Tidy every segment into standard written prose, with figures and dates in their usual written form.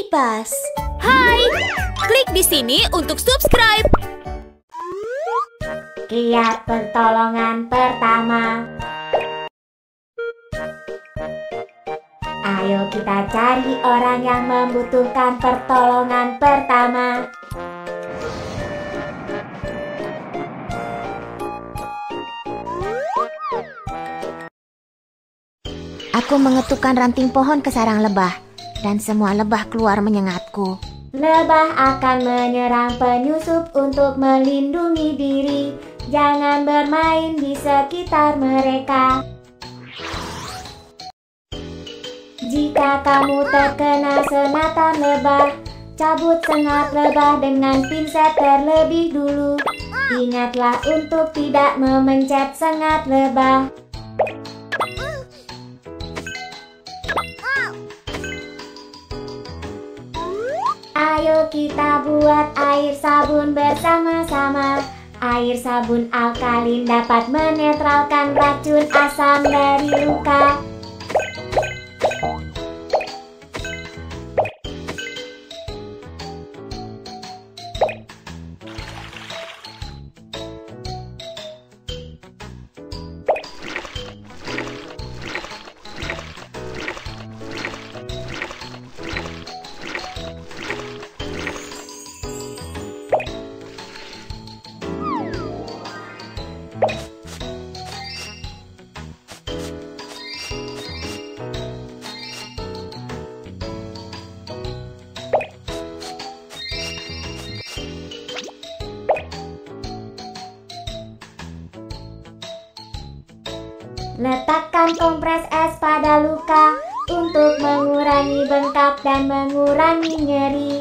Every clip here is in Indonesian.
Kipas. Hai, klik di sini untuk subscribe. Kiat pertolongan pertama. Ayo kita cari orang yang membutuhkan pertolongan pertama. Aku mengetukkan ranting pohon ke sarang lebah, dan semua lebah keluar menyengatku. Lebah akan menyerang penyusup untuk melindungi diri. Jangan bermain di sekitar mereka. Jika kamu terkena sengatan lebah, cabut sengat lebah dengan pinset terlebih dulu. Ingatlah untuk tidak memencet sengat lebah. Ayo kita buat air sabun bersama-sama. Air sabun alkalin dapat menetralkan racun asam dari luka. Letakkan kompres es pada luka untuk mengurangi bengkak dan mengurangi nyeri.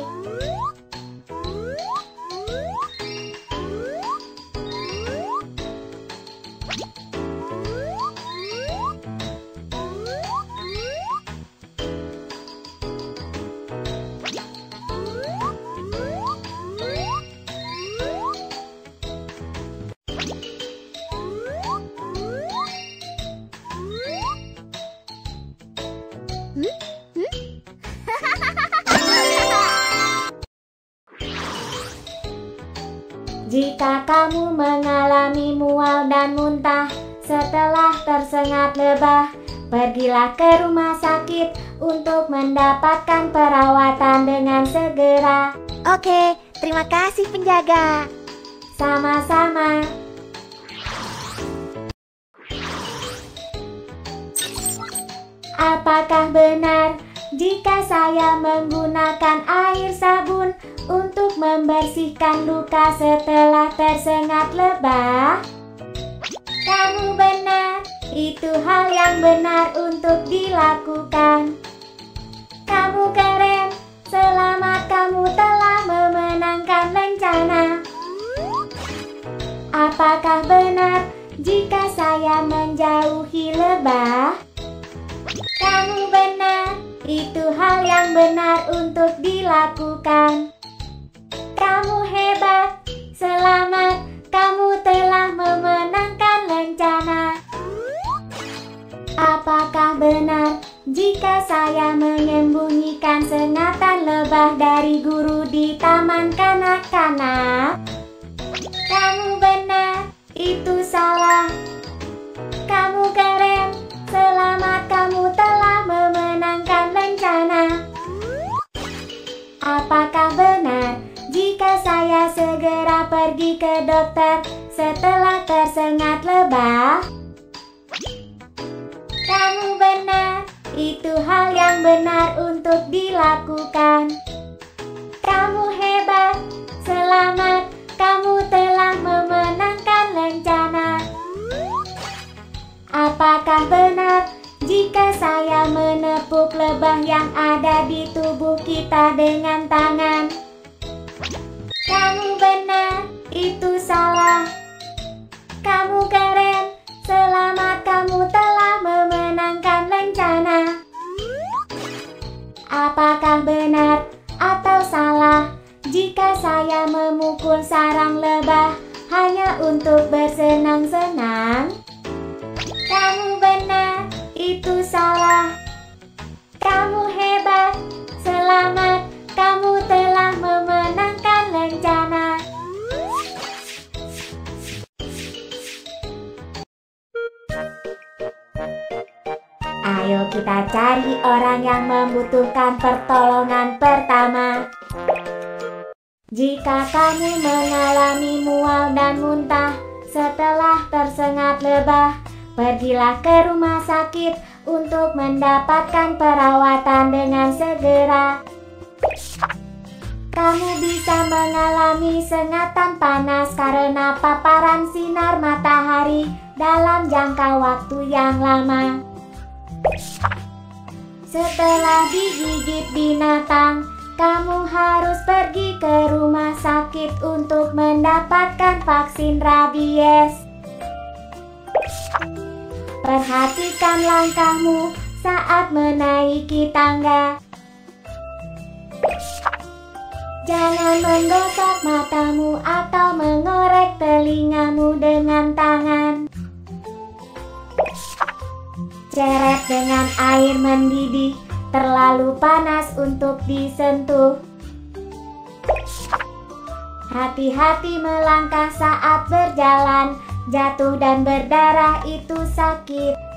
Jika kamu mengalami mual dan muntah setelah tersengat lebah, pergilah ke rumah sakit untuk mendapatkan perawatan dengan segera. Oke, terima kasih penjaga. Sama-sama. Apakah benar jika saya menggunakan air sabun untuk membersihkan luka setelah tersengat lebah? Kamu benar, itu hal yang benar untuk dilakukan. Kamu keren, selamat kamu telah memenangkan lencana. Apakah benar jika saya menjauhi lebah? Kamu benar, itu hal yang benar untuk dilakukan. Kamu hebat, selamat, kamu telah memenangkan lencana. Apakah benar jika saya menyembunyikan sengatan lebah dari guru di taman kanak-kanak? Kamu benar, itu salah. Kamu keren, selamat, kamu telah memenangkan lencana. Apakah benar jika saya segera pergi ke dokter setelah tersengat lebah? Kamu benar, itu hal yang benar untuk dilakukan. Kamu hebat, selamat, kamu telah memenangkan lencana. Apakah benar jika saya menepuk lebah yang ada di tubuh kita dengan tangan? Kamu benar, itu salah. Kamu keren, selamat, kamu telah memenangkan lencana. Apakah benar atau salah jika saya memukul sarang lebah hanya untuk bersenang-senang? Kamu benar, itu salah. Kamu hebat, selamat, kita cari orang yang membutuhkan pertolongan pertama. Jika kamu mengalami mual dan muntah setelah tersengat lebah, pergilah ke rumah sakit untuk mendapatkan perawatan dengan segera. Kamu bisa mengalami sengatan panas karena paparan sinar matahari dalam jangka waktu yang lama. Setelah digigit binatang, kamu harus pergi ke rumah sakit untuk mendapatkan vaksin rabies. Perhatikan langkahmu saat menaiki tangga. Jangan menggosok matamu atau mengorek telingamu dengan tangan. Ceret dengan air mendidih, terlalu panas untuk disentuh. Hati-hati melangkah saat berjalan, jatuh dan berdarah itu sakit.